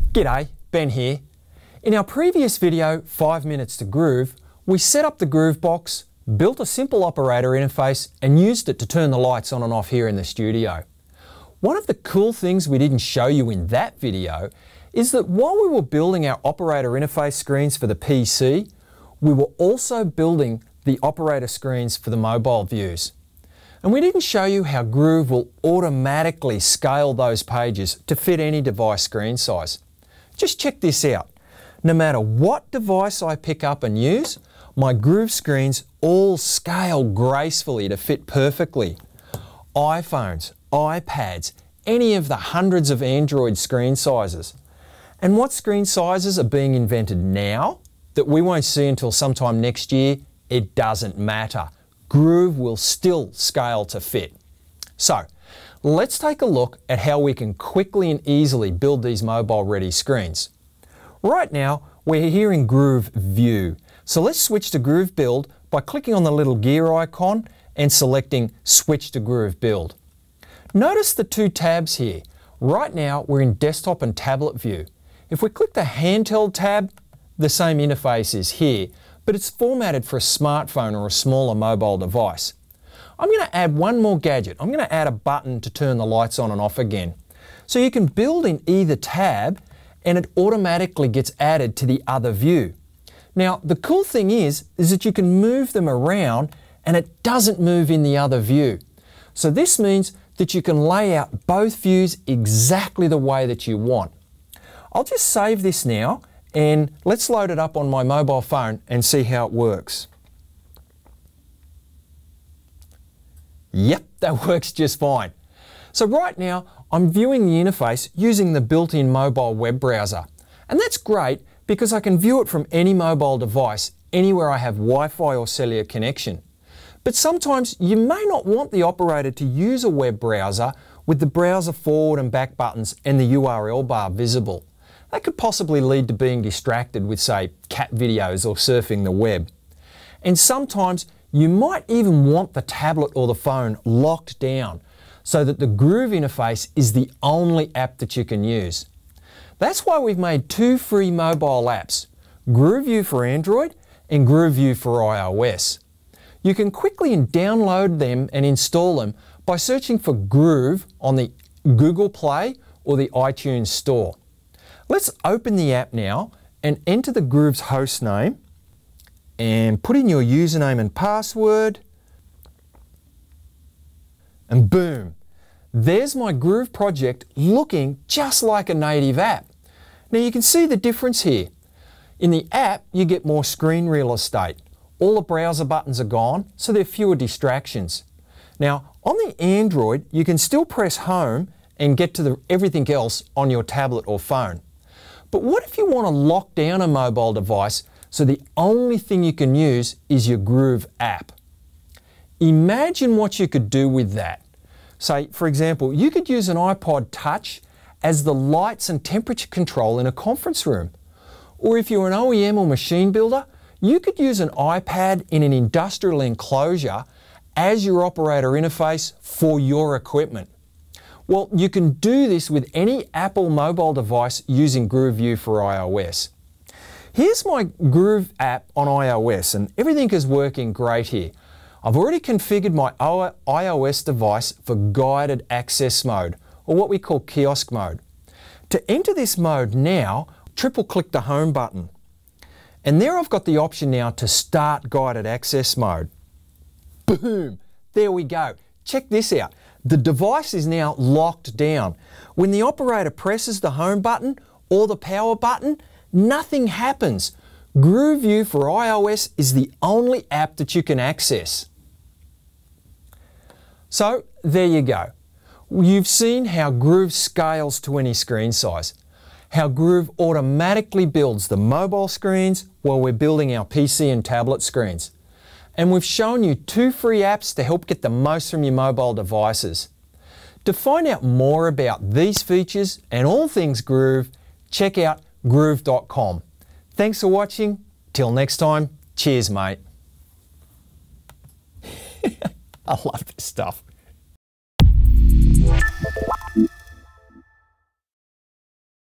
G'day, Ben here. In our previous video, 5 Minutes to Groove, we set up the Groove box, built a simple operator interface and used it to turn the lights on and off here in the studio. One of the cool things we didn't show you in that video is that while we were building our operator interface screens for the PC, we were also building the operator screens for the mobile views. And we didn't show you how Groove will automatically scale those pages to fit any device screen size. Just check this out. No matter what device I pick up and use, my Groove screens all scale gracefully to fit perfectly. iPhones, iPads, any of the hundreds of Android screen sizes. And what screen sizes are being invented now that we won't see until sometime next year? It doesn't matter. Groove will still scale to fit. So, let's take a look at how we can quickly and easily build these mobile-ready screens. Right now, we're here in Groove View. So let's switch to Groove Build by clicking on the little gear icon and selecting Switch to Groove Build. Notice the two tabs here. Right now, we're in Desktop and Tablet View. If we click the Handheld tab, the same interface is here, but it's formatted for a smartphone or a smaller mobile device. I'm going to add one more gadget. I'm going to add a button to turn the lights on and off again. So you can build in either tab and it automatically gets added to the other view. Now the cool thing is that you can move them around and it doesn't move in the other view. So this means that you can lay out both views exactly the way that you want. I'll just save this now and let's load it up on my mobile phone and see how it works. Yep, that works just fine. So right now, I'm viewing the interface using the built-in mobile web browser. And that's great because I can view it from any mobile device, anywhere I have Wi-Fi or cellular connection. But sometimes you may not want the operator to use a web browser with the browser forward and back buttons and the URL bar visible. That could possibly lead to being distracted with, say, cat videos or surfing the web. And sometimes you might even want the tablet or the phone locked down so that the Groove interface is the only app that you can use. That's why we've made two free mobile apps, GrooveView for Android and GrooveView for iOS. You can quickly download them and install them by searching for Groove on the Google Play or the iTunes Store. Let's open the app now and enter the Groove's host name and put in your username and password, and boom, there's my Groove project looking just like a native app. Now you can see the difference here. In the app, you get more screen real estate. All the browser buttons are gone, so there are fewer distractions. Now, on the Android, you can still press home and get to everything else on your tablet or phone. But what if you want to lock down a mobile device so the only thing you can use is your Groove app? Imagine what you could do with that. Say, for example, you could use an iPod Touch as the lights and temperature control in a conference room. Or if you're an OEM or machine builder, you could use an iPad in an industrial enclosure as your operator interface for your equipment. Well, you can do this with any Apple mobile device using GrooveView for iOS. Here's my Groove app on iOS and everything is working great here. I've already configured my iOS device for guided access mode, or what we call kiosk mode. To enter this mode now, triple click the home button. And there I've got the option now to start guided access mode. Boom, there we go. Check this out. The device is now locked down. When the operator presses the home button or the power button, nothing happens. GrooveView for iOS is the only app that you can access. So there you go. You've seen how Groove scales to any screen size, how Groove automatically builds the mobile screens while we're building our PC and tablet screens. And we've shown you two free apps to help get the most from your mobile devices. To find out more about these features and all things Groove, check out groov.com. Thanks for watching. Till next time, cheers mate. I love this stuff.